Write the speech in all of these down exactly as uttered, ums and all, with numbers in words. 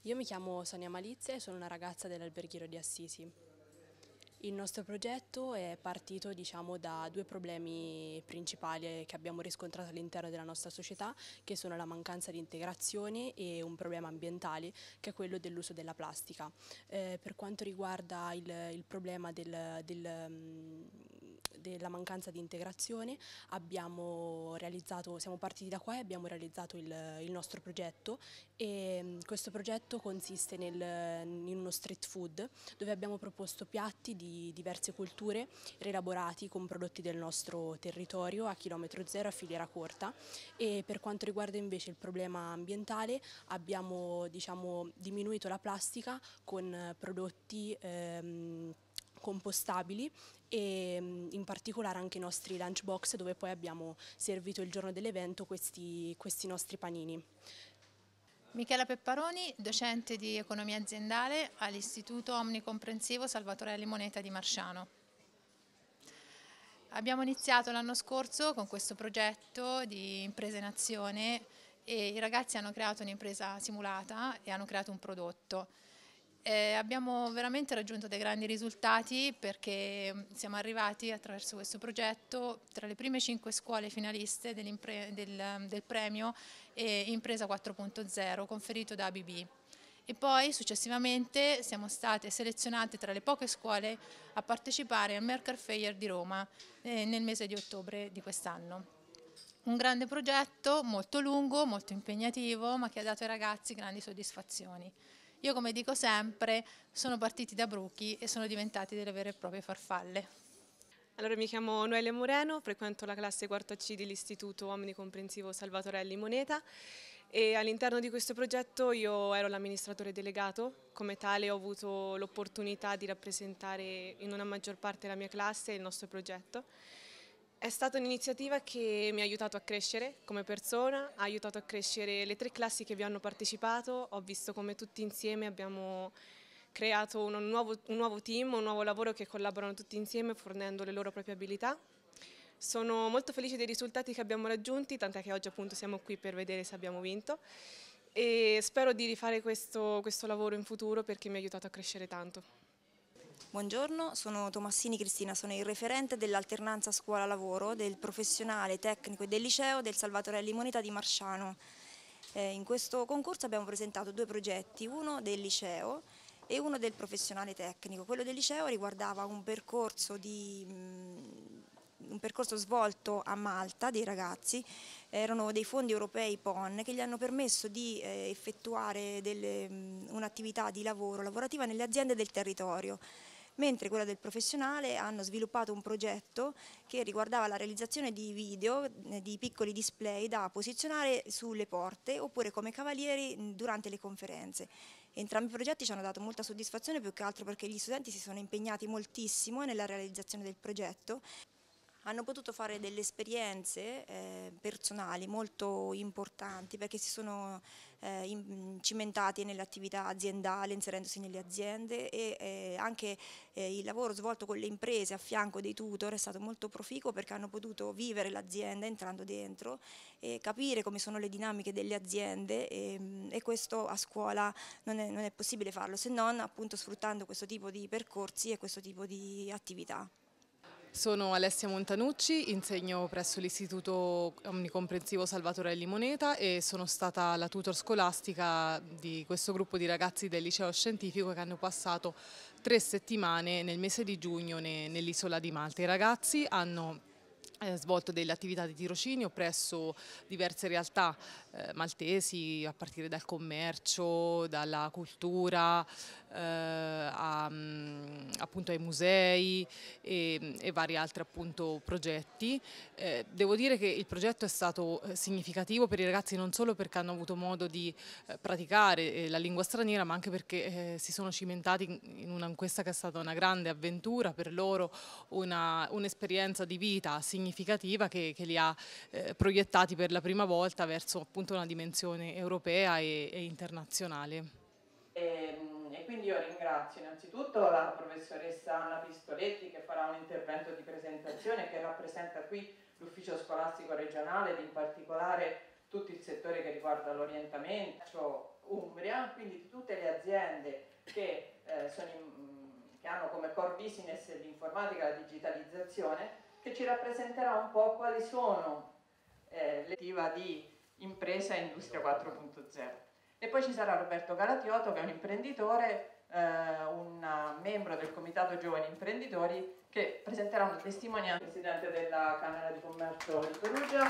Io mi chiamo Sonia Malizia e sono una ragazza dell'Alberghiero di Assisi. Il nostro progetto è partito, diciamo, da due problemi principali che abbiamo riscontrato all'interno della nostra società, che sono la mancanza di integrazione e un problema ambientale, che è quello dell'uso della plastica. Eh, per quanto riguarda il, il problema del, del, mh, della mancanza di integrazione, abbiamo realizzato, siamo partiti da qua e abbiamo realizzato il, il nostro progetto, e mh, questo progetto consiste nel, in uno street food dove abbiamo proposto piatti di di diverse culture rielaborati con prodotti del nostro territorio a chilometro zero, a filiera corta. E per quanto riguarda invece il problema ambientale, abbiamo, diciamo, diminuito la plastica con prodotti ehm, compostabili e in particolare anche i nostri lunchbox, dove poi abbiamo servito il giorno dell'evento questi, questi nostri panini. Michela Pepparoni, docente di economia aziendale all'Istituto Omnicomprensivo Salvatorelli Moneta di Marsciano. Abbiamo iniziato l'anno scorso con questo progetto di impresa in azione e i ragazzi hanno creato un'impresa simulata e hanno creato un prodotto. Eh, abbiamo veramente raggiunto dei grandi risultati perché siamo arrivati attraverso questo progetto tra le prime cinque scuole finaliste del, del premio eh, Impresa quattro punto zero conferito da A B B. E poi successivamente siamo state selezionate tra le poche scuole a partecipare al Maker Faire di Roma eh, nel mese di ottobre di quest'anno. Un grande progetto molto lungo, molto impegnativo, ma che ha dato ai ragazzi grandi soddisfazioni. Io, come dico sempre, sono partiti da bruchi e sono diventati delle vere e proprie farfalle. Allora, mi chiamo Noelia Moreno, frequento la classe quarta C dell'Istituto Omnicomprensivo Salvatorelli Moneta e all'interno di questo progetto io ero l'amministratore delegato. Come tale ho avuto l'opportunità di rappresentare in una maggior parte la mia classe e il nostro progetto. È stata un'iniziativa che mi ha aiutato a crescere come persona, ha aiutato a crescere le tre classi che vi hanno partecipato. Ho visto come tutti insieme abbiamo creato un nuovo, un nuovo team, un nuovo lavoro che collaborano tutti insieme fornendo le loro proprie abilità. Sono molto felice dei risultati che abbiamo raggiunti, tant'è che oggi appunto siamo qui per vedere se abbiamo vinto e spero di rifare questo, questo lavoro in futuro perché mi ha aiutato a crescere tanto. Buongiorno, sono Tomassini Cristina, sono il referente dell'alternanza scuola-lavoro del professionale tecnico e del liceo del Salvatorelli Moneta di Marsciano. Eh, in questo concorso abbiamo presentato due progetti, uno del liceo e uno del professionale tecnico. Quello del liceo riguardava un percorso, di, mh, un percorso svolto a Malta dei ragazzi, erano dei fondi europei P O N che gli hanno permesso di eh, effettuare un'attività di lavoro lavorativa nelle aziende del territorio. Mentre quella del professionale hanno sviluppato un progetto che riguardava la realizzazione di video, di piccoli display da posizionare sulle porte oppure come cavalieri durante le conferenze. Entrambi i progetti ci hanno dato molta soddisfazione, più che altro perché gli studenti si sono impegnati moltissimo nella realizzazione del progetto. Hanno potuto fare delle esperienze eh, personali molto importanti perché si sono eh, in, cimentati nell'attività aziendale, inserendosi nelle aziende e eh, anche eh, il lavoro svolto con le imprese a fianco dei tutor è stato molto proficuo perché hanno potuto vivere l'azienda entrando dentro e capire come sono le dinamiche delle aziende e, e questo a scuola non è, non è possibile farlo se non appunto sfruttando questo tipo di percorsi e questo tipo di attività. Sono Alessia Montanucci, insegno presso l'Istituto Omnicomprensivo Salvatorelli Moneta e sono stata la tutor scolastica di questo gruppo di ragazzi del liceo scientifico che hanno passato tre settimane nel mese di giugno nell'isola di Malta. I ragazzi hanno Eh, svolto delle attività di tirocinio presso diverse realtà eh, maltesi, a partire dal commercio, dalla cultura, eh, a, appunto ai musei e, e vari altri appunto progetti. Eh, devo dire che il progetto è stato significativo per i ragazzi non solo perché hanno avuto modo di eh, praticare eh, la lingua straniera, ma anche perché eh, si sono cimentati in, in, una, in questa che è stata una grande avventura per loro, un'esperienza un di vita significativa significativa che, che li ha eh, proiettati per la prima volta verso appunto una dimensione europea e, e internazionale. E, e quindi io ringrazio innanzitutto la professoressa Anna Pistoletti che farà un intervento di presentazione che rappresenta qui l'ufficio scolastico regionale ed in particolare tutto il settore che riguarda l'orientamento. Umbria, quindi di tutte le aziende che, eh, sono in, che hanno come core business l'informatica e la digitalizzazione, che ci rappresenterà un po' quali sono eh, le attività di impresa e industria quattro punto zero. E poi ci sarà Roberto Galatiotto, che è un imprenditore, eh, un membro del Comitato Giovani Imprenditori, che presenterà una testimonianza, presidente della Camera di Commercio di Perugia.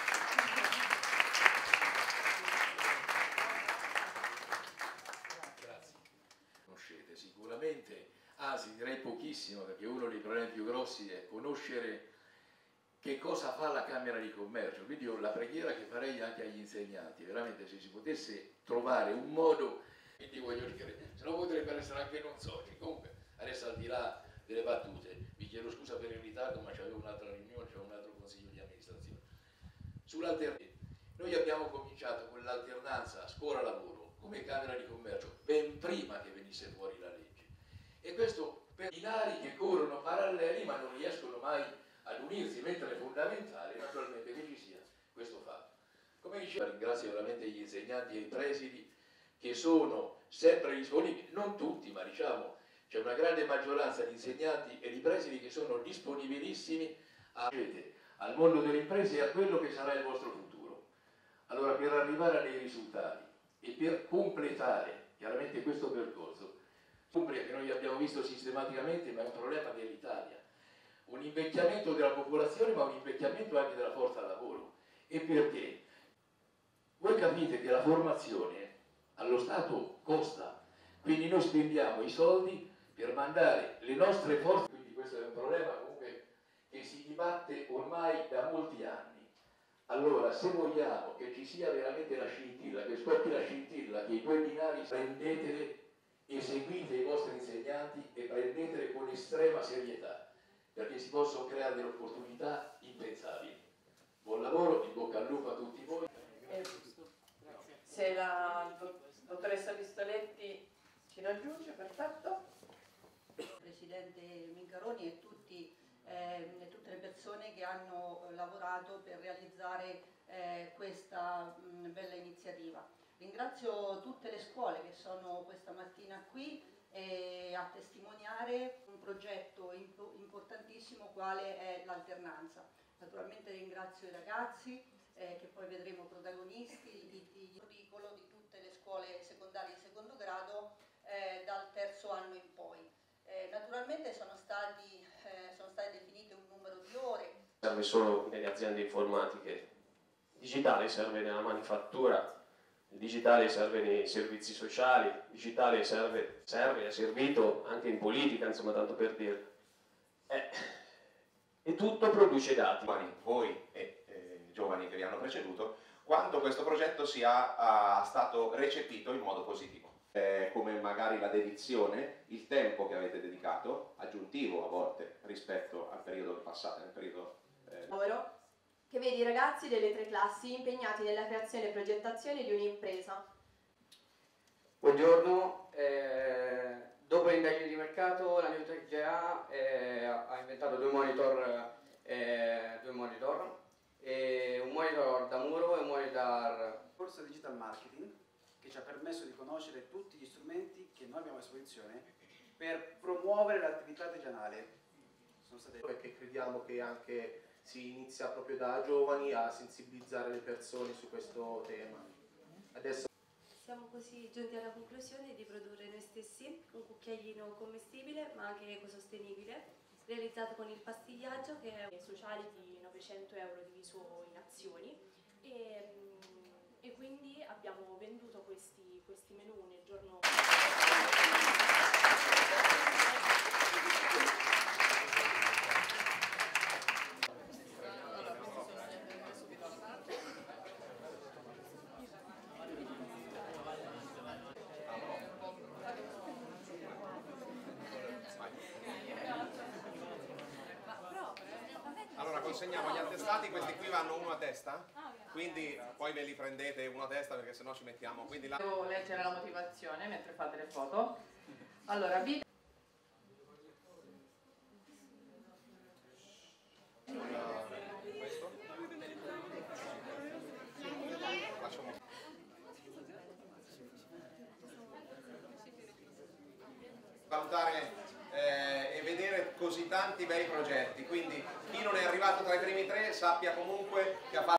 Grazie. Conoscete sicuramente, anzi direi pochissimo, perché uno dei problemi più grossi è conoscere che cosa fa la Camera di Commercio. Quindi io la preghiera che farei anche agli insegnanti, veramente se si potesse trovare un modo, quindi voglio dire, se no potrebbero essere anche non soci. Comunque, adesso al di là delle battute, vi chiedo scusa per il ritardo, ma c'avevo un'altra riunione, c'è un altro consiglio di amministrazione. Sull'alternanza, noi abbiamo cominciato con l'alternanza scuola-lavoro come Camera di Commercio ben prima che venisse fuori la legge. E questo per i binari che corrono paralleli ma non riescono mai ad unirsi, mentre è fondamentale naturalmente che ci sia questo fatto. Come dicevo, ringrazio veramente gli insegnanti e i presidi che sono sempre disponibili, non tutti, ma diciamo c'è una grande maggioranza di insegnanti e di presidi che sono disponibilissimi a, al mondo delle imprese e a quello che sarà il vostro futuro. Allora, per arrivare a dei risultati e per completare chiaramente questo percorso, che noi abbiamo visto sistematicamente, ma è un problema dell'Italia, un invecchiamento della popolazione, ma un invecchiamento anche della forza lavoro. E perché? Voi capite che la formazione allo Stato costa, quindi noi spendiamo i soldi per mandare le nostre forze, quindi questo è un problema comunque che si dibatte ormai da molti anni. Allora, se vogliamo che ci sia veramente la scintilla, che scoppi la scintilla, che i due binari prendetele, eseguite i vostri insegnanti e prendetele con estrema serietà, perché si possono creare delle opportunità impensabili. Buon lavoro, in bocca al lupo a tutti voi. Eh, se la dottoressa Pistoletti ci raggiunge, perfetto. Presidente Mincaroni e, tutti, eh, e tutte le persone che hanno lavorato per realizzare eh, questa mh, bella iniziativa. Ringrazio tutte le scuole che sono questa mattina qui eh, a testimoniare un progetto imp importantissimo quale è l'alternanza. Naturalmente ringrazio i ragazzi eh, che poi vedremo protagonisti di, di curricolo di tutte le scuole secondarie di secondo grado eh, dal terzo anno in poi. Eh, naturalmente sono, stati, eh, sono state definite un numero di ore. Serve solo nelle aziende informatiche, il digitale serve nella manifattura, il digitale serve nei servizi sociali, il digitale serve, serve, è servito anche in politica, insomma, tanto per dire. Eh, e tutto produce dati. Voi e eh, giovani che vi hanno preceduto, quanto questo progetto sia ah, stato recepito in modo positivo. Eh, come magari la dedizione, il tempo che avete dedicato, aggiuntivo a volte rispetto al periodo passato, nel periodo eh... lavoro, che vede i ragazzi delle tre classi impegnati nella creazione e progettazione di un'impresa. Buongiorno, eh, dopo le indagini di mercato la Newtek G A eh, ha inventato due monitor, eh, due monitor e un monitor da muro e un monitor... Corso Digital Marketing che ci ha permesso di conoscere tutti gli strumenti che noi abbiamo a disposizione per promuovere l'attività artigianale. Sono state... Perché crediamo che anche si inizia proprio da giovani a sensibilizzare le persone su questo tema. Adesso siamo così giunti alla conclusione di produrre noi stessi un cucchiaino commestibile ma anche ecosostenibile, realizzato con il pastigliaggio che è sociale di novecento euro diviso in azioni e, e quindi abbiamo venduto questi, questi menù nel giorno... Allora consegniamo gli attestati, questi qui vanno uno a testa, quindi poi ve li prendete uno a testa perché sennò ci mettiamo. Quindi la... Devo leggere la motivazione mentre fate le foto. Allora, vi... valutare eh, e vedere così tanti bei progetti, quindi chi non è arrivato tra i primi tre sappia comunque che ha fatto